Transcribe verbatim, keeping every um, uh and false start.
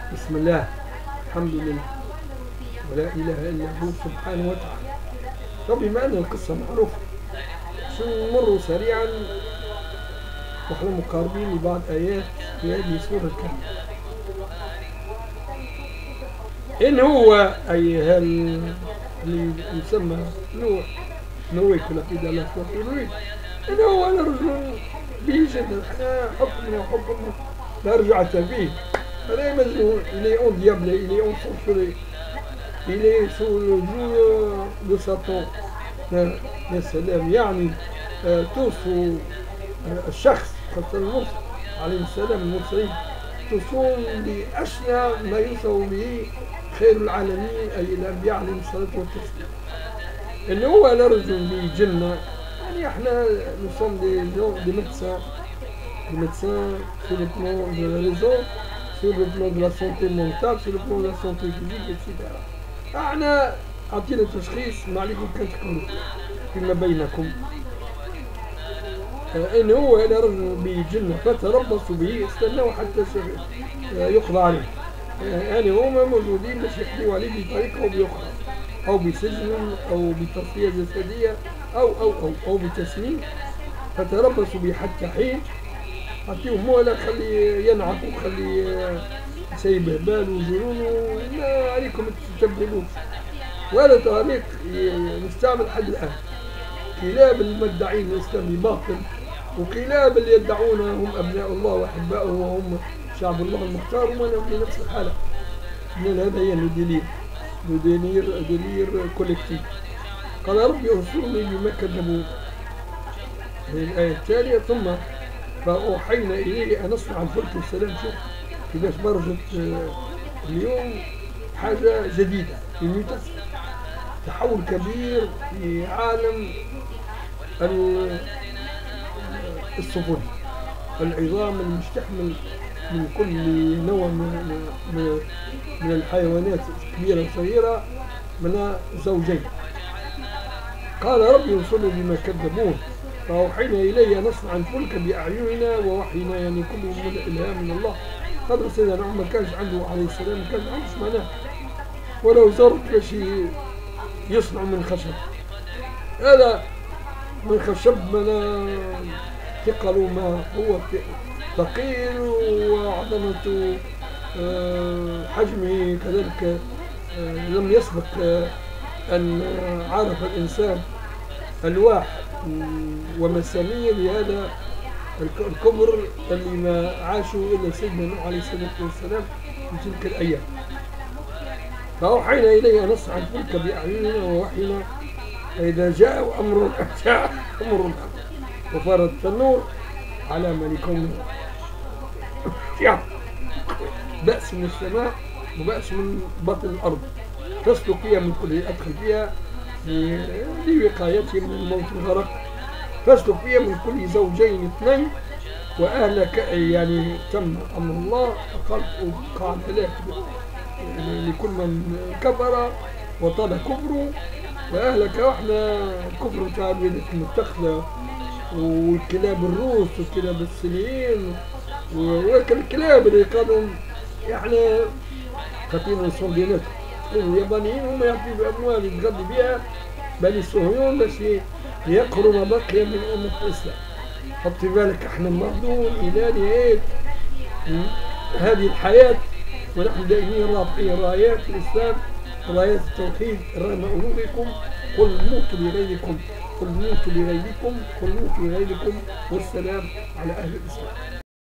بسم الله، الحمد لله، ولا إله إلا هو سبحانه وتعالى. طب بما أن القصة معروفة سنمر سريعا نحن مقاربين لبعض آيات في هذه سورة الكهف. إن هو أي هل اللي يسمى نوح نوح كنا في دلالة نوح إن هو رجل به جدا حكمنا وحكمنا لا رجعة فيه. هذا مجنون، il est endiablé, il est ensorcelé, il est sous le joug de Satan. يا سلام، يعني توصوا الشخص خاصة المرسل عليه السلام المرسلين توصون بأشنى ما يوصوا به خير العالمين أي الأنبياء عليهم الصلاة والتسليم. إنه هو رجل بجنة، يعني احنا nous sommes des gens, des médecins, des médecins sur le plan de la raison, sur le plan de la santé mentale, sur le plan de la santé physique, et cetera. احنا أعطينا تشخيص ما عليكم كان تكونوا فيما بينكم. إن هو هذا رجل بجنة فتربصوا به، استنوا حتى يقضى عليه. يعني هما موجودين باش يقضوا عليه بطريقة أو بأخرى، أو بسجن أو بتصفية جسدية أو أو أو أو بتسميم. فتربصوا به حتى حين، أعطيهم مهلة خلي ينعق وخلي يسيبه باله وجنونه، ما عليكم تستبدلوه. وهذا طريق مستعمل حد الآن. كلاب المدعين الإسلام باطل، وكلاب اللي يدعون هم أبناء الله وأحباؤه وهم شعب الله المختار هم في نفس الحالة. من هذا هي الدليل دليل دليل كولكتيف. قال ربي انصرني بما كذبون. الآية التالية ثم فأوحينا إليه أن أصنع الفلك والسلام. شوف كيفاش برزت اليوم حاجة جديدة، تحول كبير في عالم السفن، العظام المستحمل من كل نوع من, من, من الحيوانات الكبيرة والصغيرة من زوجين. قال ربي انصرني بما كذبون فأوحينا إلي أن نصنع الفلك بأعيننا ووحينا، يعني كل من الإلهام من الله. قدر سيدنا نوح ما كانش عنده عليه السلام ما كانش عنده معناه، ولو زرت باش يصنع من خشب. هذا من خشب من ثقل ما هو ثقيل وعظمة حجمه كذلك لم يسبق أن عرف الإنسان ألواح ومسامير لهذا الكبر اللي ما عاشوا إلا سيدنا نوح عليه الصلاة والسلام في تلك الأيام. فأوحينا إليه أن نصنع الفلك بأعيننا ووحينا فإذا جاء أمر جاء أمر وفارت التنور على من يكون بأس من السماء وبأس من بطن الأرض، تسلك فيها من كل أدخل فيها لوقايتهم من الموت والغرق. تسلك فيها من كل زوجين اثنين وأهلك، يعني تم أمر الله فقال قال هلاك لكل من كفر وطال كفره وأهلك. وإحنا الكفر بتاع الولاد المتخلة والكلاب الروس والكلاب الصينيين وكل الكلاب اللي قالوا يعني خاطين صندينات اليابانيين هم يعطيوا بأموال يتغذي بها بني الصهيون باش يقروا ما بقي من أمة الإسلام. حطي بالك احنا مردون إلى نهاية هذه الحياة ونحن دائمين رافعين رايات الإسلام، رايات التوحيد، رغم أموركم. قل موتوا لغيركم، قل موتوا لغيركم، قل موتوا لغيركم، والسلام على أهل الإسلام.